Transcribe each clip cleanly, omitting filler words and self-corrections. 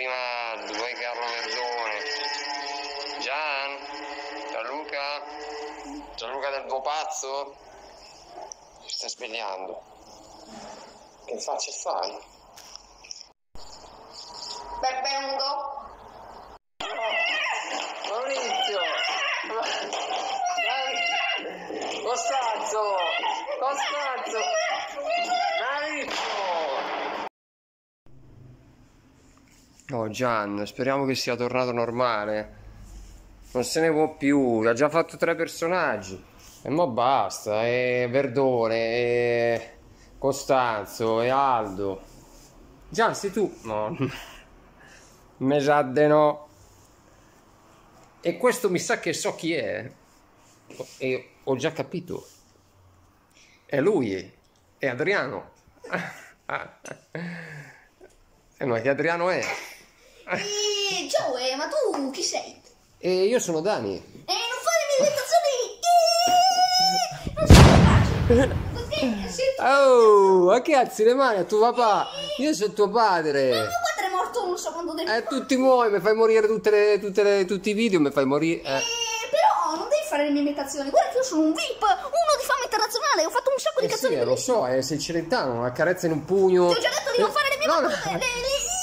prima vuoi Carlo Verdone. Gianluca del Bopazzo? Si sta svegliando. Che faccia fai? Benvenuto. Maurizio! Costanzo! Maurizio! Oh Gian, speriamo che sia tornato normale. Non se ne può più, ha già fatto 3 personaggi. E mo basta, e Verdone, e Costanzo, e Aldo. Gian, sei tu? No. Me sa de no. E questo mi sa che so chi è. E ho già capito. È lui. È Adriano. Ma che Adriano è? Ciao, ma tu chi sei? E io sono Dani. Non fare le imitazioni! Non sei Oh, ma che cazzi le mani a tuo papà? Io sono tuo padre. mio padre è morto un secondo tempo. Tutti muoiono, mi fai morire tutti i video, mi fai morire. Però non devi fare le mie imitazioni. Guarda che io sono un VIP, uno di fama internazionale. Ho fatto un sacco di canzoni. Sì, lo so, sei cilentano, una carezza in un pugno. Ti ho già detto di non fare le mie battute.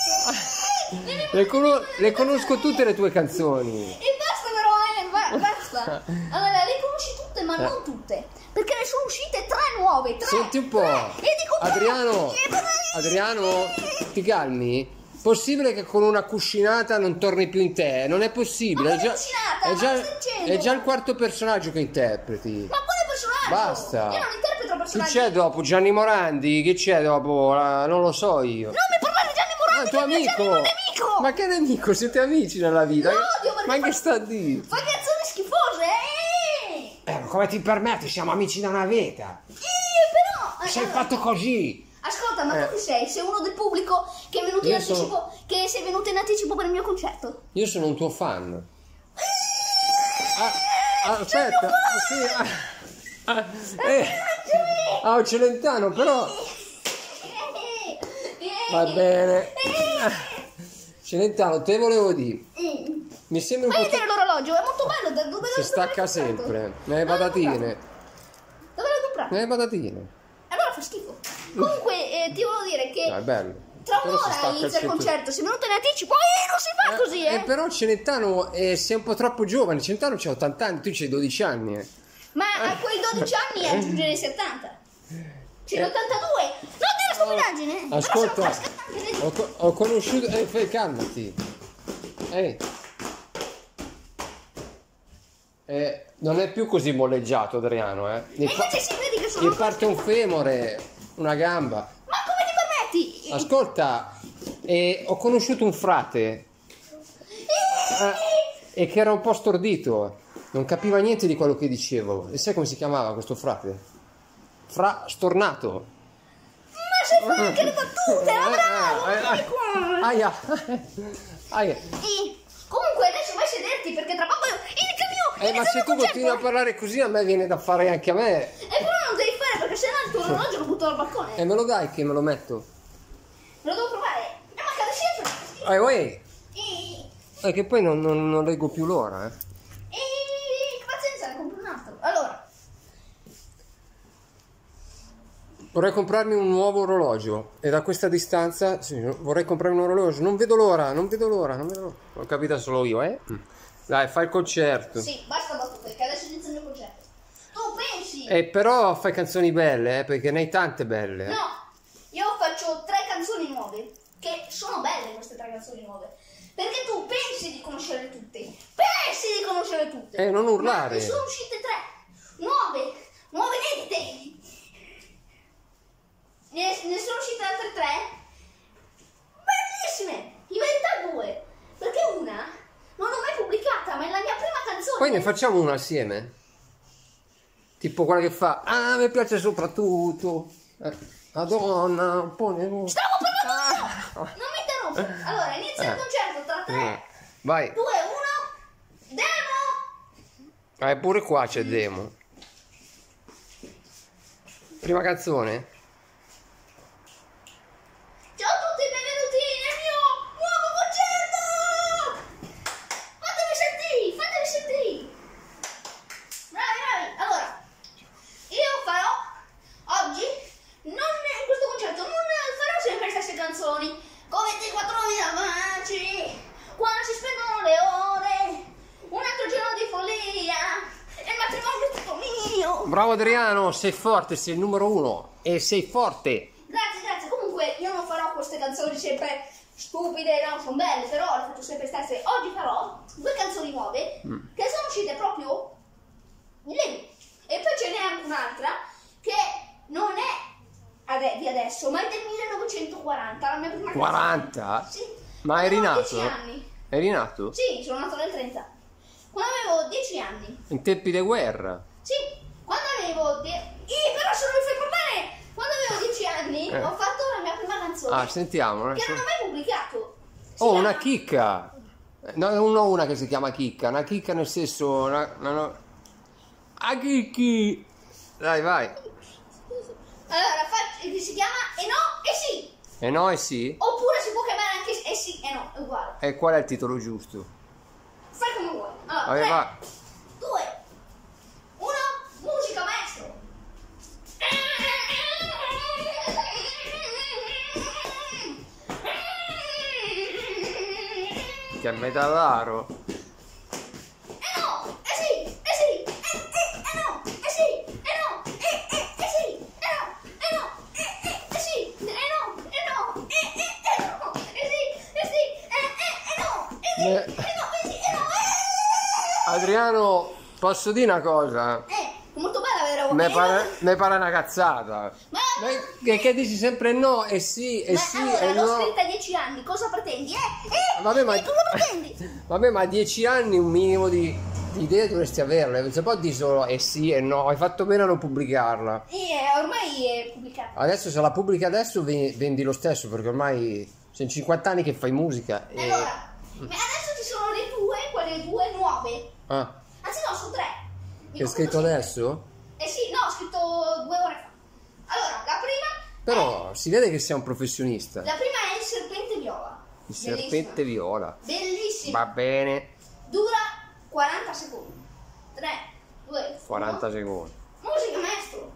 Le conosco tutte le tue canzoni. E basta però, basta. Allora, le conosci tutte, ma non tutte. Perché ne sono uscite 3 nuove, 3. Senti un po'. E dico Adriano, ti calmi? Possibile che con una cuscinata non torni più in te? Non è possibile. È già il 4º personaggio che interpreti. Ma quale personaggio? Basta. Io non interpreto personaggi. Chi c'è dopo? Gianni Morandi? Chi c'è dopo? Non lo so io. Non mi parlare di Gianni Morandi, tuo amico. Gianni è un nemico. Ma che nemico? Siete amici nella vita? Lo odio perché Ma che sta a dire? Fai canzoni schifose, Come ti permetti? Siamo amici da una vita. però Sei fatto così. Ascolta, ma tu chi sei? Sei uno del pubblico che è venuto in anticipo, che sei venuto in anticipo per il mio concerto. Io sono un tuo fan. Aspetta, sì. Celentano, però. Va bene. Celentano, te volevo dire. Mi sembra un Vai a po'. vedere l'orologio, è molto bello. Dove Si stacca sempre. Nelle patatine. Dove l'hai comprato? Nelle patatine. Allora fa schifo. Comunque ti volevo dire che No, è bello. tra Però si un'ora stacca inizia il il concerto. Sei venuto in anticipo non si fa così, Però Celentano sei un po' troppo giovane. Celentano c'ha 80 anni, tu c'hai 12 anni. Ma a quei 12 anni aggiungere 70. C'è l'82. Non dire stupidaggine. Ascolta, ho conosciuto. Calmati. Non è più così molleggiato, Adriano, invece si vede che sono. Gli parte un femore, una gamba. Ma come ti permetti? Ascolta, ho conosciuto un frate e che era un po' stordito, non capiva niente di quello che dicevo. E sai come si chiamava questo frate? Stornato. Ma sei fa anche le battute, Aia. Comunque adesso vai a sederti perché tra poco inizia il mio. Ma se tu continui a parlare così a me viene da fare anche a me. E però non devi fare perché sennò il tuo orologio lo butto dal balcone. E me lo dai che me lo metto? Me lo devo provare. Ma cade sempre. Che poi non leggo più l'ora, Pazienza, ne compro un altro. Allora. Vorrei comprarmi un nuovo orologio e da questa distanza vorrei comprarmi un orologio. Non vedo l'ora. L'ho capita solo io, Dai, fai il concerto. Sì, basta battute, perché adesso inizia il mio concerto. Tu pensi? Però fai canzoni belle, perché ne hai tante belle. No, io faccio 3 canzoni nuove, che sono belle queste 3 canzoni nuove. Perché tu pensi di conoscerle tutte. Non urlare. Ma ne sono uscite 3. Nuove inedite. Ne sono uscite altre 3 bellissime, in verità 2, perché una non l'ho mai pubblicata, ma è la mia prima canzone. Poi ne facciamo una assieme, tipo quella che fa mi piace soprattutto Madonna, un po' ne... Stavo parlando non mi interrompo. Allora inizia il concerto tra 3 vai 2 1 demo. Pure qua c'è demo. Prima canzone. Ciao a tutti e benvenuti nel mio nuovo concerto. Bravo Adriano, sei forte, sei il numero 1 e sei forte. Grazie. Comunque io non farò queste canzoni sempre stupide, no, sono belle, però le faccio sempre stesse. Oggi farò 2 canzoni nuove che sono uscite proprio lì. E poi ce n'è anche un'altra che non è di adesso, ma è del 1940, la mia prima canzone. 40? Sì. Ma eri Avevo nato? 10 anni. Eri nato? Sì, sono nato nel 30. Quando avevo 10 anni. In tempi di guerra? Sì, quando avevo... però se non mi fai parlare! Quando avevo 10 anni ho fatto la mia prima canzone. Ah, sentiamo. Che non ho mai pubblicato. Si Oh, chiama- una chicca! No, non ho una che si chiama chicca, una chicca nel senso... Ah, chicchi! Dai, vai. Allora, si chiama E no e sì. E no e sì? Oppure si può chiamare anche E sì e no, è uguale. E qual è il titolo giusto? Fai come vuoi. Allora, Vai, 3, vai. 2, 1, musica maestro. Che è metallaro. No, sì, no, sì, no, sì, no, sì, no, Adriano, posso dire una cosa? molto bella, vero? Me pare una cazzata. Che dici sempre no e sì e sì allora, e l'ho no. scritta a 10 anni, cosa pretendi? Vabbè, ma... cosa pretendi? Vabbè, ma a 10 anni un minimo di idee dovresti averle. Non si può dire solo e sì e no. Hai fatto bene a non pubblicarla. Ormai è pubblicata. Adesso se la pubblichi adesso vendi lo stesso, perché ormai sono 50 anni che fai musica. Allora, adesso ci sono le due, quelle due nuove. Ah, Anzi no, sono 3. che hai scritto adesso? Eh sì, no, ho scritto 2 ore fa. Allora, la prima... Però si vede che sei un professionista. La prima è il serpente viola. Il serpente viola. Bellissima. Va bene. Dura 40 secondi. 3, 2, 40 secondi. Musica maestro.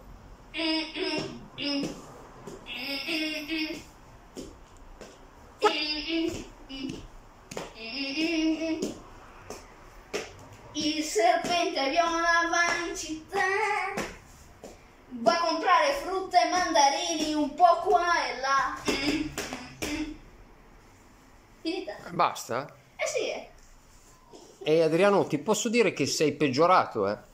Il serpente viola va in città, va a comprare frutta e mandarini un po' qua e là. Finita? Basta? Eh sì, E Adriano, ti posso dire che sei peggiorato, eh?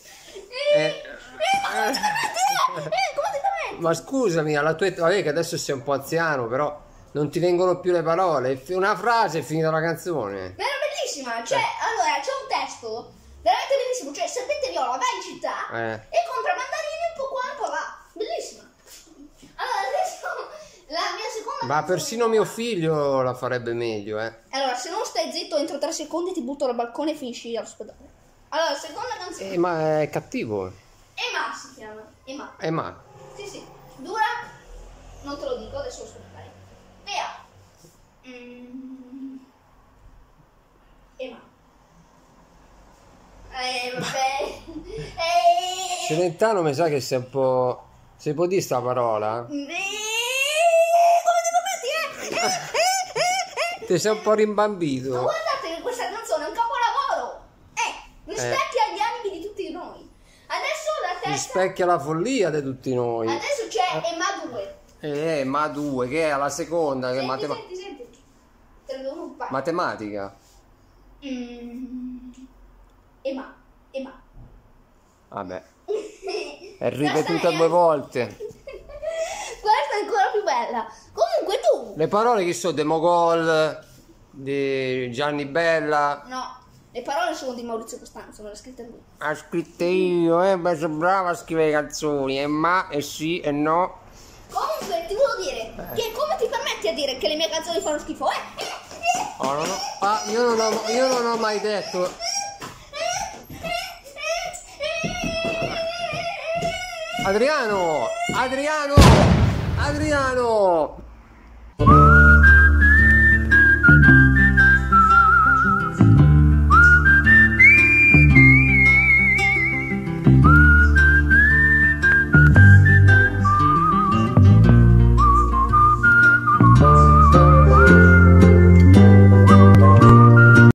completamente. Ma scusami, alla tua età, vabbè che adesso sei un po' anziano, però non ti vengono più le parole. Una frase è finita la canzone. Ma era bellissima, cioè, allora, c'è un testo veramente bellissimo, cioè, il serpente viola va in città e compra mandarini un po' qua e un po' là. Bellissima. Allora, adesso, la mia seconda Ma canzone... persino mio figlio la farebbe meglio, eh. Allora, se non stai zitto, entro 3 secondi ti butto dal balcone e finisci all'ospedale. Allora, seconda canzone. Ma è cattivo. Ema si chiama. Ema. Ma Sì, sì. Dura... Non te lo dico, adesso lo ascolterai. Via. Ema. Vabbè. Celentano mi sa che sei un po'... Si può dire sta parola? Come ti permetti, Ti sei un po' Ma rimbambito. guardate che questa canzone è un capolavoro. Rispecchia gli animi di tutti noi. Adesso la terza... Rispecchia la follia di tutti noi. Adesso c'è Ema 2. Ma due, che è alla seconda, che è Senti. Te lo devo fare. matematica. Ema. Vabbè, è ripetuta 2 volte. Questa è ancora più bella. Comunque tu... Le parole che sono De Mogol, di Gianni Bella. No, le parole sono di Maurizio Costanzo, non le ha scritte lui. Ha scritte io, ma sono brava a scrivere canzoni. E ma, e sì, e no. Comunque ti volevo dire che come ti permetti a dire che le mie canzoni fanno schifo? Oh, no, no. Ah, io non ho mai detto. Adriano!